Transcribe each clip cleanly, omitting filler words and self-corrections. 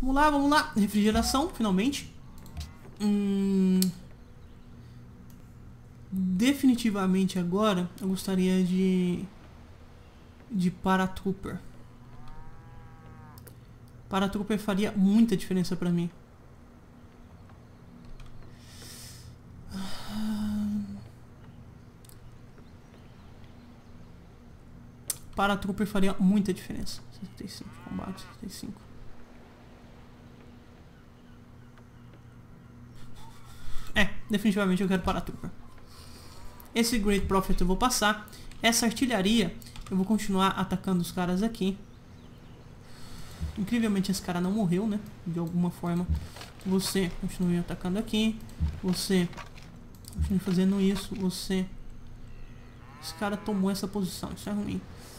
Vamos lá. Refrigeração, finalmente. Definitivamente agora eu gostaria de Paratrooper. Paratrooper faria muita diferença pra mim. Paratrooper faria muita diferença. 65, combate 65. Definitivamente eu quero Paratrooper. Esse Great Prophet eu vou passar. Essa artilharia eu vou continuar atacando os caras aqui. Incrivelmente esse cara não morreu, né? De alguma forma. Você continue atacando aqui. Você continue fazendo isso. Você... Esse cara tomou essa posição. Isso é ruim.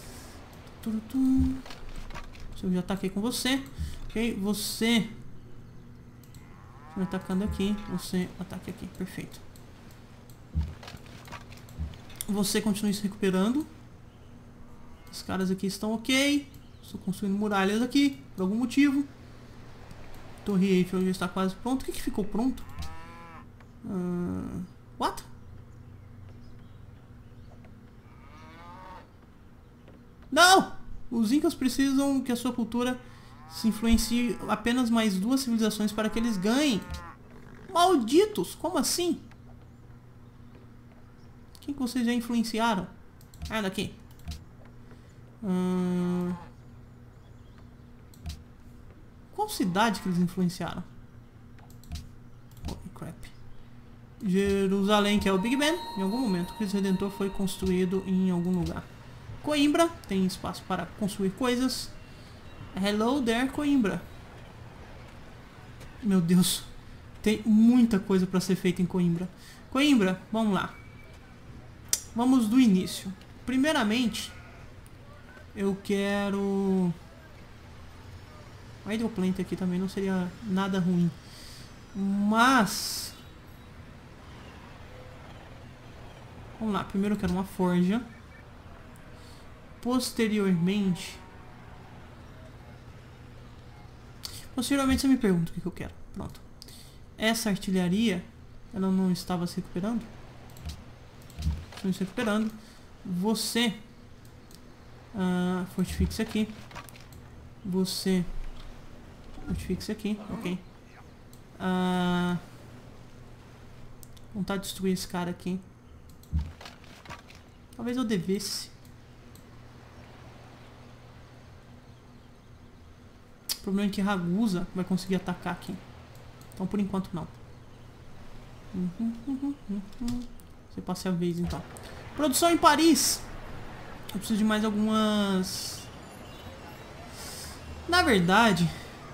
Eu já ataquei com você. Ok? Você... atacando aqui. Você ataque aqui. Perfeito. Você continue se recuperando. Os caras aqui estão ok. Estou construindo muralhas aqui. Por algum motivo. Torre Eiffel já está quase pronto. O que ficou pronto? What? Não! Os Incas precisam que a sua cultura se influencie apenas mais 2 civilizações para que eles ganhem. Malditos! Como assim? Quem que vocês já influenciaram? Ah, daqui. Qual cidade que eles influenciaram? Holy crap. Jerusalém, que é o Big Ben. Em algum momento, o Cristo Redentor foi construído em algum lugar. Coimbra, tem espaço para construir coisas. Hello there, Coimbra. Meu Deus. Tem muita coisa para ser feita em Coimbra. Coimbra, vamos lá. Vamos do início. Primeiramente, eu quero... A hidroplanta aqui também não seria nada ruim. Mas... Vamos lá, primeiro eu quero uma forja. Posteriormente você me pergunta o que eu quero. Pronto. Essa artilharia, ela não estava se recuperando? Estou se recuperando. Você fortifique isso aqui. Você fortifique isso aqui. Ok. Vou tentar destruir esse cara aqui. Talvez eu devesse. O problema é que Ragusa vai conseguir atacar aqui. Então por enquanto não. Você passe a vez então. Produção em Paris. Eu preciso de mais algumas... Na verdade,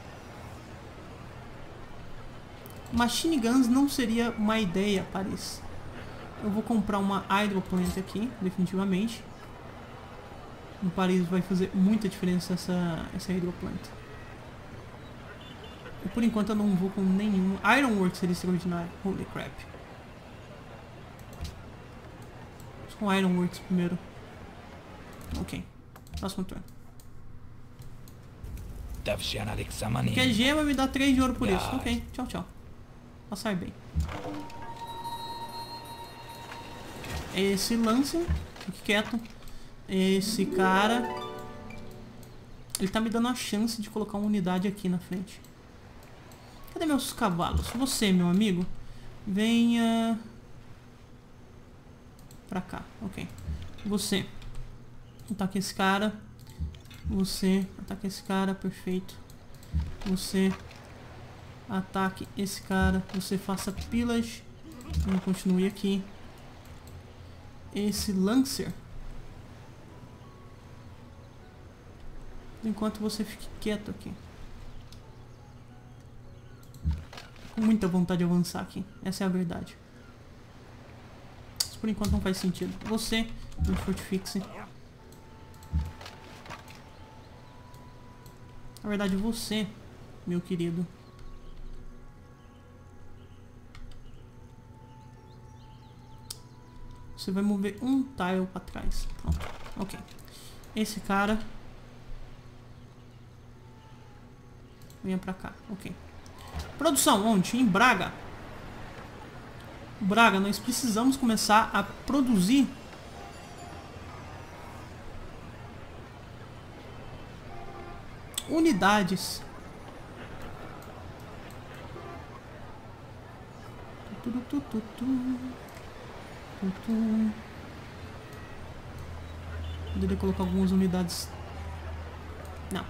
Machine Guns não seria uma ideia, Paris. Eu vou comprar uma Hydroplant aqui, definitivamente. Em Paris vai fazer muita diferença essa Hydroplant. E por enquanto eu não vou com nenhum. Ironworks seria extraordinário. Holy crap. Vamos com Ironworks primeiro. Ok. Próximo turno. Quer gema, me dá 3 de ouro por isso. Ok, tchau, tchau. Passar bem. Esse lance. Fique quieto. Esse cara. Ele tá me dando a chance de colocar uma unidade aqui na frente. Cadê meus cavalos? Você, meu amigo, venha pra cá. Ok. Você ataca esse cara. Você ataca esse cara. Perfeito. Você ataque esse cara. Você faça pillage. Vamos continue aqui. Esse Lancer. Enquanto você fique quieto aqui. Com muita vontade de avançar aqui. Essa é a verdade. Mas por enquanto não faz sentido. Você, fortifique-se. Na verdade, você, meu querido. Você vai mover um tile para trás. Pronto. Ok. Esse cara. Venha pra cá. Ok. Produção, onde? Em Braga. Braga, nós precisamos começar a produzir unidades. Poderia colocar algumas unidades. Não.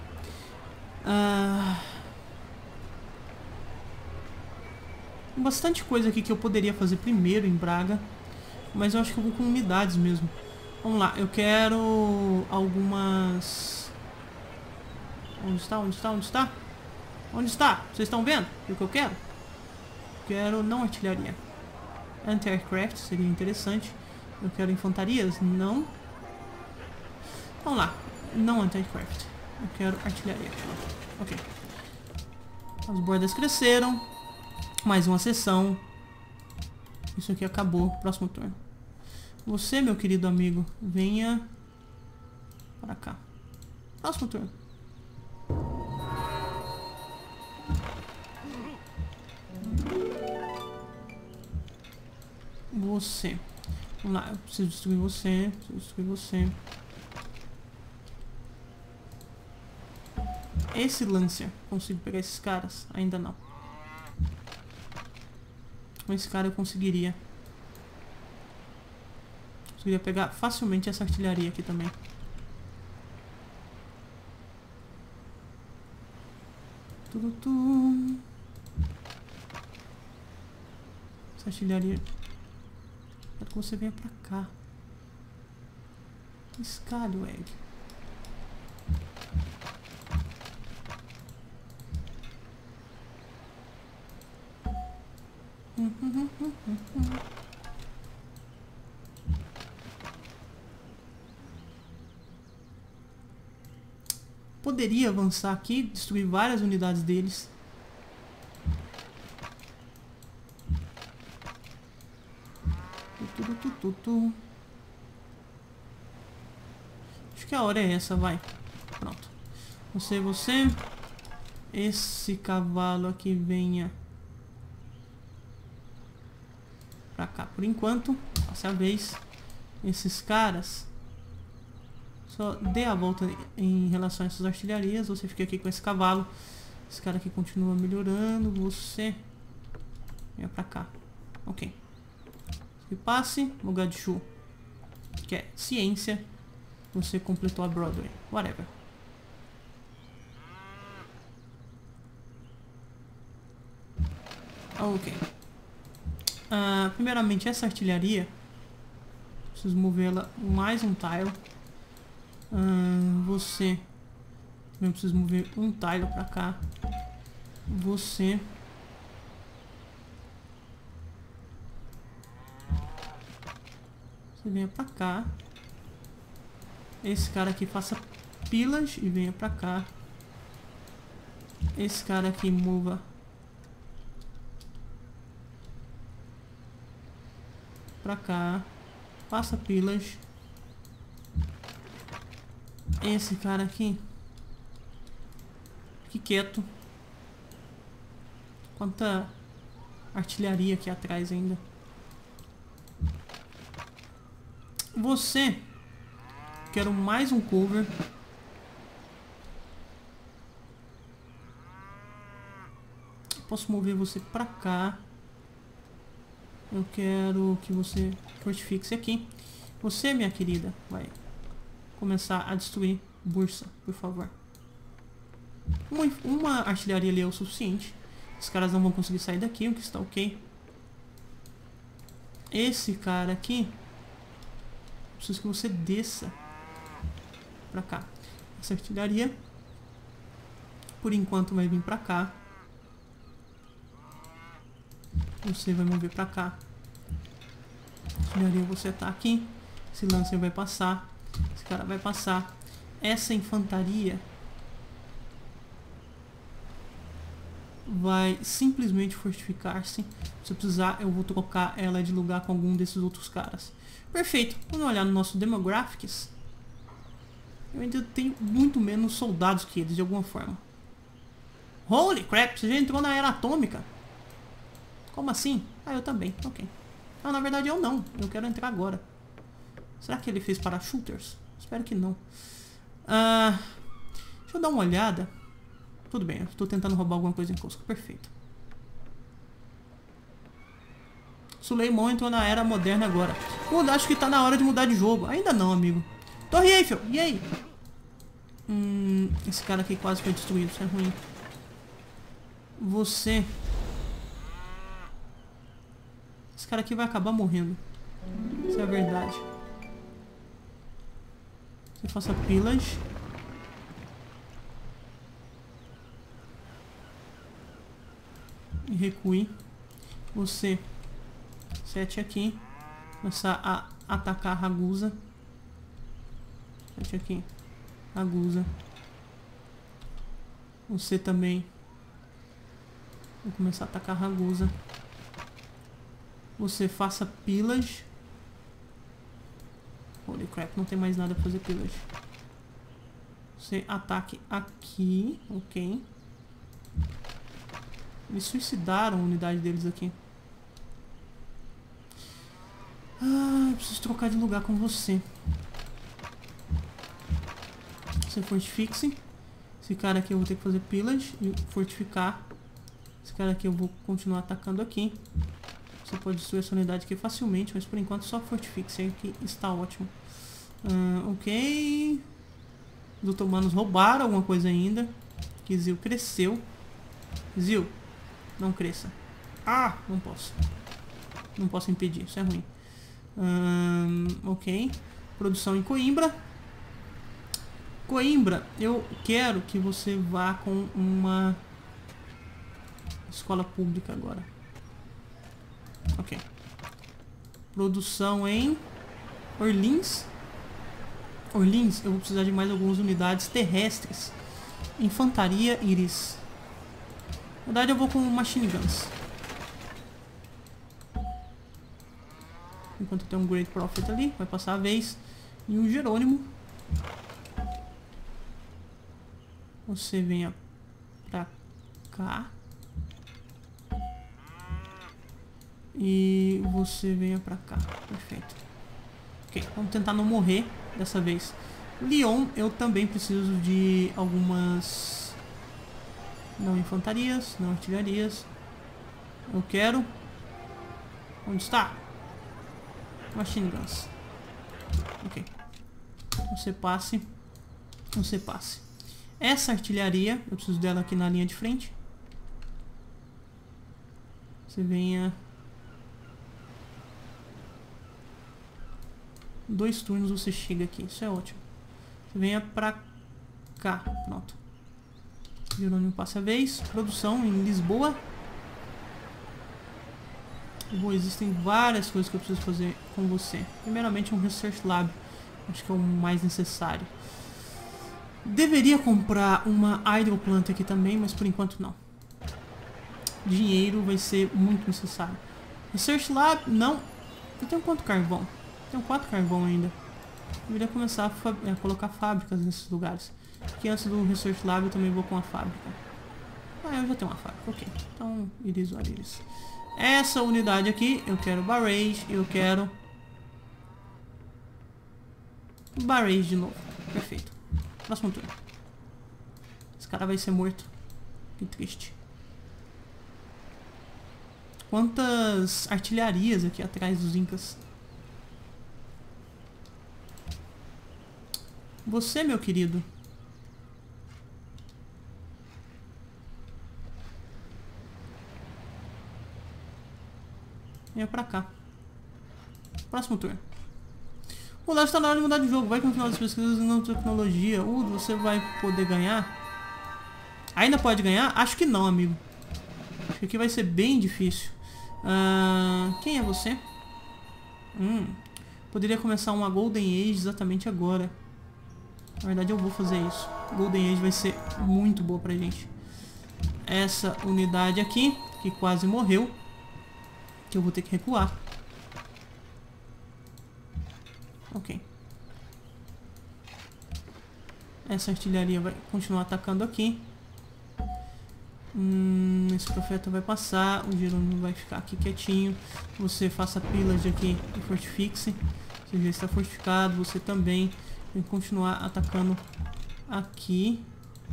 Tem bastante coisa aqui que eu poderia fazer primeiro em Braga, mas eu acho que eu vou com unidades mesmo. Vamos lá, eu quero algumas... Onde está? Onde está? Onde está? Onde está? Vocês estão vendo o que eu quero? Quero não artilharia. Anti-aircraft seria interessante. Eu quero infantarias? Não. Vamos lá. Não anti-aircraft. Eu quero artilharia. Ok. As bordas cresceram. Mais uma sessão. Isso aqui acabou. Próximo turno. Você, meu querido amigo, venha para cá. Próximo turno. Você. Vamos lá, eu preciso destruir você. Preciso destruir você. Esse Lancer, consigo pegar esses caras? Ainda não. Com esse cara eu conseguiria. Conseguiria pegar facilmente essa artilharia aqui também. Essa artilharia. Quero que você venha pra cá. Escalho, Egg. Poderia avançar aqui, destruir várias unidades deles. Acho que a hora é essa, vai. Pronto. Você. Esse cavalo aqui venha pra cá por enquanto. Passa a vez. Esses caras, só dê a volta em relação a essas artilharias. Você fica aqui com esse cavalo. Esse cara aqui continua melhorando. Você venha pra cá. Ok. E passe, Mogadishu, que é ciência. Você completou a Broadway. Whatever. Ok. Primeiramente, essa artilharia, preciso movê-la mais um tile. Você também preciso mover um tile pra cá. Você venha pra cá. Esse cara aqui faça pilas e venha pra cá. Esse cara aqui mova pra cá. Faça pilas. Esse cara aqui fique quieto. Quanta artilharia aqui atrás ainda. Você, quero mais um cover. Posso mover você pra cá. Eu quero que você fortifique-se aqui. Você, minha querida, vai começar a destruir Bursa, por favor. Uma artilharia ali é o suficiente. Os caras não vão conseguir sair daqui, o que está ok. Esse cara aqui, preciso que você desça pra cá. Essa artilharia, por enquanto, vai vir pra cá. Você vai mover pra cá. Artilharia, você tá aqui. Esse lancer vai passar. Esse cara vai passar. Essa infantaria vai simplesmente fortificar-se. Se eu precisar, eu vou trocar ela de lugar com algum desses outros caras. Perfeito. Vamos olhar no nosso Demographics. Eu ainda tenho muito menos soldados que eles, de alguma forma. Holy crap, você já entrou na era atômica? Como assim? Ah, eu também, ok. Ah, na verdade eu não, eu quero entrar agora. Será que ele fez parachuters? Espero que não. Deixa eu dar uma olhada. Tudo bem, eu estou tentando roubar alguma coisa em Cusco, perfeito. Suleimon entrou na era moderna agora. Acho que tá na hora de mudar de jogo. Ainda não, amigo. Torre Eiffel, e aí? Esse cara aqui quase foi destruído, isso é ruim. Você... Esse cara aqui vai acabar morrendo. Isso é a verdade. Você faça pillage. E recue. Você sete aqui. Começar a atacar a Ragusa. Sete aqui. Ragusa. Você também. Vou começar a atacar a Ragusa. Você faça pillage. Holy crap, não tem mais nada pra fazer pillage. Você ataque aqui. Ok. Eles suicidaram a unidade deles aqui. Eu preciso trocar de lugar com você. Você fortifique-se. Esse cara aqui eu vou ter que fazer pillage e fortificar. Esse cara aqui eu vou continuar atacando aqui. Você pode destruir essa unidade aqui facilmente, mas por enquanto só fortifique-se aqui, está ótimo. Ok. Os otomanos roubaram alguma coisa ainda. Que Zil cresceu. Zil, não cresça. Ah, não posso. Não posso impedir, isso é ruim. Ok. Produção em Coimbra. Coimbra, eu quero que você vá com uma escola pública agora. Ok. Produção em Orleans. Orleans, eu vou precisar de mais algumas unidades terrestres. Infantaria Iris. Na verdade eu vou com machine guns. Enquanto tem um Great Prophet ali, vai passar a vez. E um Jerônimo. Você venha pra cá. E você venha pra cá. Perfeito. Ok, vamos tentar não morrer dessa vez. Lyon, eu também preciso de algumas... Não infantarias, não artilharias. Eu quero... Onde está? Machine guns. Ok. Você passe. Você passe. Essa artilharia, eu preciso dela aqui na linha de frente. Você venha... 2 turnos você chega aqui, isso é ótimo. Você venha pra cá, pronto. Jerônimo passa a vez. Produção em Lisboa. Bom, existem várias coisas que eu preciso fazer com você. Primeiramente um Research Lab. Acho que é o mais necessário. Deveria comprar uma Idle Plant aqui também, mas por enquanto não. Dinheiro vai ser muito necessário. Research Lab, não. Eu tenho quanto carvão? Tenho 4 carvão ainda. Deveria começar a colocar fábricas nesses lugares. Porque antes do Research Lab eu também vou com a fábrica. Ah, eu já tenho uma fábrica, ok. Então, Iris, Iris. Essa unidade aqui, eu quero Barrage, eu quero... Barrage de novo. Perfeito. Próximo turno. Esse cara vai ser morto. Que triste. Quantas artilharias aqui atrás dos Incas. Você, meu querido. Venha pra cá. Próximo turno. O Leste está na hora de mudar de jogo. Vai continuar as pesquisas em nanotecnologia. Você vai poder ganhar? Ainda pode ganhar? Acho que não, amigo. Acho que aqui vai ser bem difícil. Quem é você? Poderia começar uma Golden Age exatamente agora. Na verdade eu vou fazer isso. Golden Age vai ser muito boa pra gente. Essa unidade aqui, que quase morreu, que eu vou ter que recuar. Ok. Essa artilharia vai continuar atacando aqui. Esse profeta vai passar. O Jerônimo vai ficar aqui quietinho. Você faça pilas aqui e fortifique-se. Você já está fortificado. Você também vai continuar atacando aqui.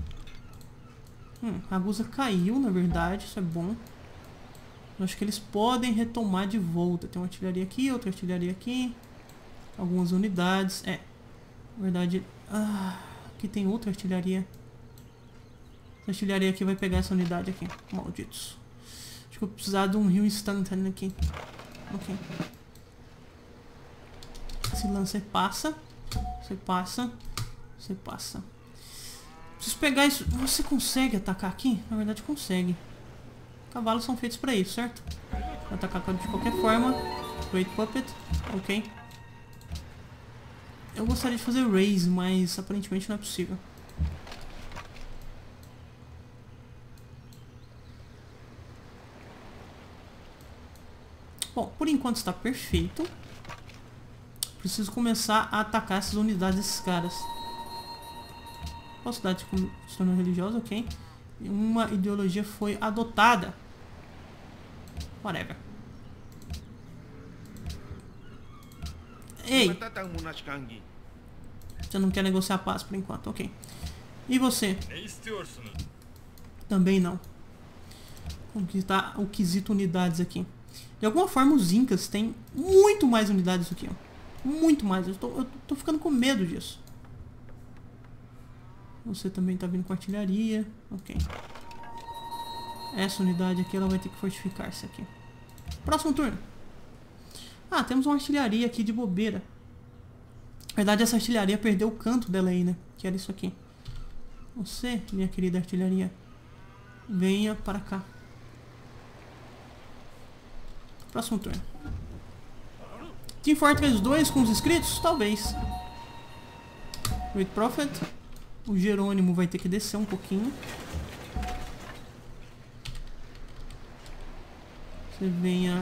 A Ragusa caiu, na verdade. Isso é bom. Eu acho que eles podem retomar de volta. Tem uma artilharia aqui, outra artilharia aqui. Algumas unidades. Na verdade... aqui tem outra artilharia. Essa artilharia aqui vai pegar essa unidade aqui. Malditos. Acho que eu vou precisar de um rio instantâneo aqui. Ok. Esse lancer passa. Você passa. Você passa. Preciso pegar isso. Você consegue atacar aqui? Na verdade consegue. Cavalos são feitos pra isso, certo? Vou atacar de qualquer forma. Great Puppet. Ok. Eu gostaria de fazer raise, mas aparentemente não é possível. Bom, por enquanto está perfeito. Preciso começar a atacar essas unidades desses caras. Qual cidade se tornou religiosa? Ok. Uma ideologia foi adotada. Whatever. Ei! Você não quer negociar paz por enquanto, ok. E você? Também não. Conquistar o quesito unidades aqui. De alguma forma os Incas têm muito mais unidades do que eu. Muito mais. Eu tô ficando com medo disso. Você também tá vindo com artilharia. Ok. Essa unidade aqui ela vai ter que fortificar-se aqui. Próximo turno. Temos uma artilharia aqui de bobeira. Na verdade essa artilharia perdeu o canto dela aí, né? Que era isso aqui. Você, minha querida artilharia, venha para cá. Próximo turno. Team Fortress 2 com os inscritos? Talvez. Great Prophet. O Jerônimo vai ter que descer um pouquinho. Você venha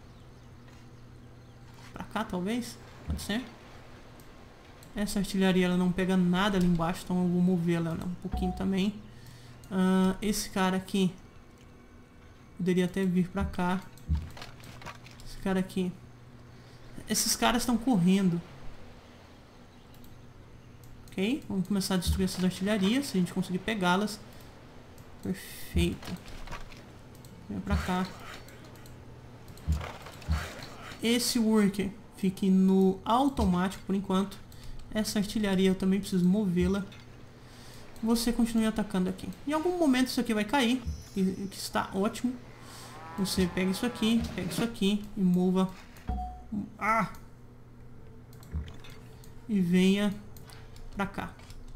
pra cá, talvez? Pode ser. Essa artilharia ela não pega nada ali embaixo, então eu vou mover ela um pouquinho também. Esse cara aqui poderia até vir pra cá. Esse cara aqui. Esses caras estão correndo. Ok, vamos começar a destruir essas artilharias, se a gente conseguir pegá-las. Perfeito. Vem pra cá. Esse worker fique no automático por enquanto. Essa artilharia eu também preciso movê-la. Você continue atacando aqui. Em algum momento isso aqui vai cair, que está ótimo. Você pega isso aqui e mova. E venha pra cá.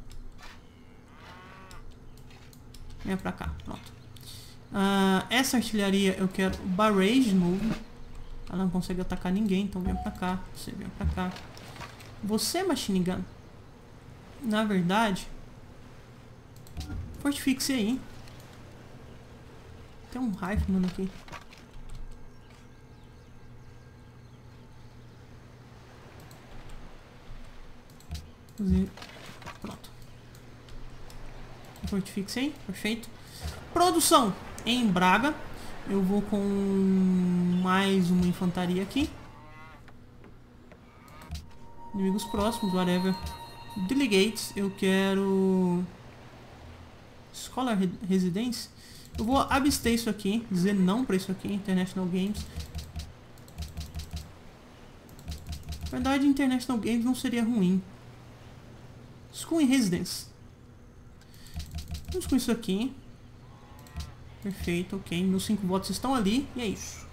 Venha pra cá, pronto. Essa artilharia eu quero barrage de novo. Ela não consegue atacar ninguém, então venha pra cá. Você venha pra cá. Você, Machine Gun, na verdade, fortifique-se aí. Tem um rifleman aqui. Pronto. Fortifique-se aí, perfeito. Produção em Braga. Eu vou com mais uma infantaria aqui. Inimigos próximos, whatever. Delegates, eu quero... Scholar Residence. Eu vou abster isso aqui, dizer não pra isso aqui, International Games. Na verdade, International Games não seria ruim. School in Residence. Vamos com isso aqui. Perfeito, ok. Meus 5 votos estão ali. E é isso.